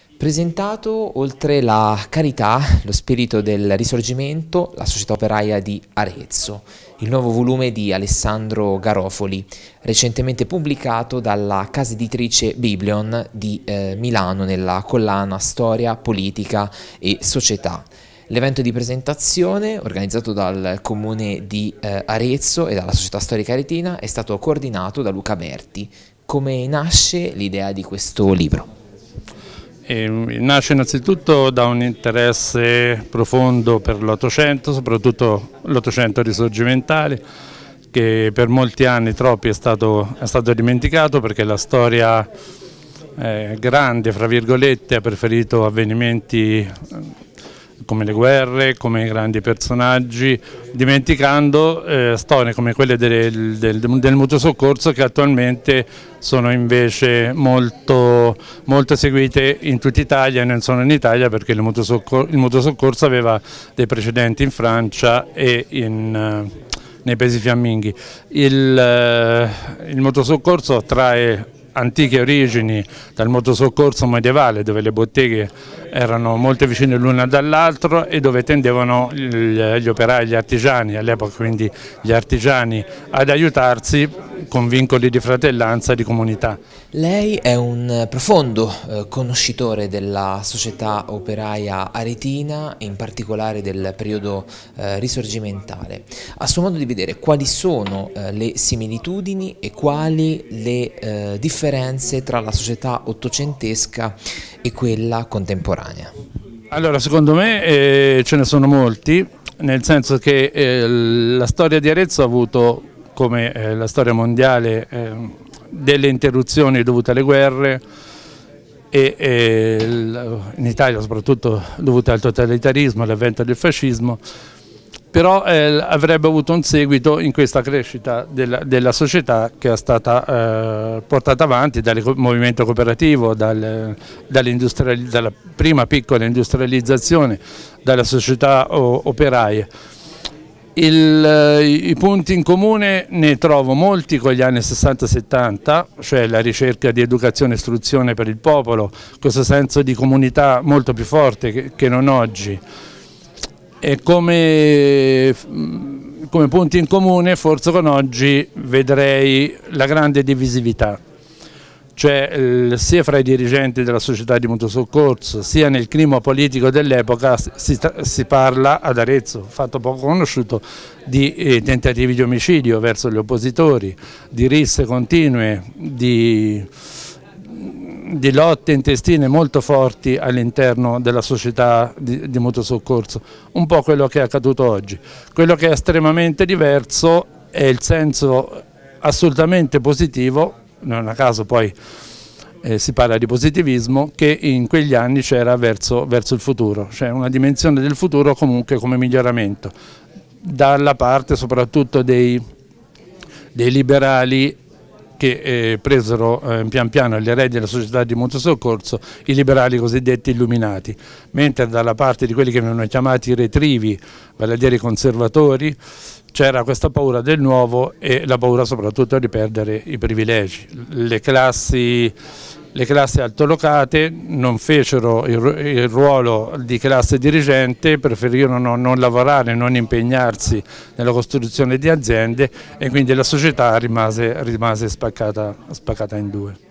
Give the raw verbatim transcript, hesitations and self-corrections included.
Presentato, oltre la carità, lo spirito del risorgimento, la società operaia di Arezzo, il nuovo volume di Alessandro Garofoli, recentemente pubblicato dalla casa editrice Biblion di eh, Milano nella collana Storia, Politica e Società. L'evento di presentazione, organizzato dal comune di eh, Arezzo e dalla società storica aretina, è stato coordinato da Luca Berti. Come nasce l'idea di questo libro? E nasce innanzitutto da un interesse profondo per l'Ottocento, soprattutto l'Ottocento risorgimentale, che per molti anni, troppi, è stato, è stato dimenticato perché la storia eh, grande, fra virgolette, ha preferito avvenimenti come le guerre, come i grandi personaggi, dimenticando eh, storie come quelle del, del, del mutuo soccorso, che attualmente sono invece molto, molto seguite in tutta Italia e non solo in Italia, perché il mutuo soccorso, il mutuo soccorso aveva dei precedenti in Francia e in, uh, nei paesi fiamminghi. Il, uh, il mutuo soccorso trae antiche origini dal mutuo soccorso medievale, dove le botteghe erano molto vicine l'una dall'altro e dove tendevano gli operai, gli artigiani, all'epoca quindi gli artigiani, ad aiutarsi con vincoli di fratellanza e di comunità. Lei è un profondo eh, conoscitore della società operaia aretina, in particolare del periodo eh, risorgimentale. A suo modo di vedere, quali sono eh, le similitudini e quali le eh, differenze tra la società ottocentesca e quella contemporanea? Allora, secondo me eh, ce ne sono molti, nel senso che eh, la storia di Arezzo ha avuto, come eh, la storia mondiale, eh, delle interruzioni dovute alle guerre e, e in Italia soprattutto dovute al totalitarismo, all'avvento del fascismo, però eh, avrebbe avuto un seguito in questa crescita della, della società, che è stata eh, portata avanti dal movimento cooperativo, dal, dalla prima piccola industrializzazione, dalle società operaie. Il, I punti in comune ne trovo molti con gli anni sessanta settanta, cioè la ricerca di educazione e istruzione per il popolo, questo senso di comunità molto più forte che, che non oggi. E come, come punti in comune, forse con oggi, vedrei la grande divisività. Cioè sia fra i dirigenti della società di mutuo soccorso, sia nel clima politico dell'epoca si, si parla ad Arezzo, fatto poco conosciuto, di eh, tentativi di omicidio verso gli oppositori, di risse continue, di, di lotte intestine molto forti all'interno della società di, di mutuo soccorso, un po' quello che è accaduto oggi. Quello che è estremamente diverso è il senso assolutamente positivo, non a caso poi eh, si parla di positivismo, che in quegli anni c'era verso, verso il futuro, cioè una dimensione del futuro comunque come miglioramento, dalla parte soprattutto dei, dei liberali che eh, presero eh, pian piano le redini della società di mutuo soccorso, i liberali cosiddetti illuminati, mentre dalla parte di quelli che venivano chiamati retrivi, vale a dire i conservatori, c'era questa paura del nuovo e la paura soprattutto di perdere i privilegi. Le classi, le classi altolocate non fecero il, il ruolo di classe dirigente, preferirono non, non lavorare, non impegnarsi nella costruzione di aziende, e quindi la società rimase, rimase spaccata, spaccata in due.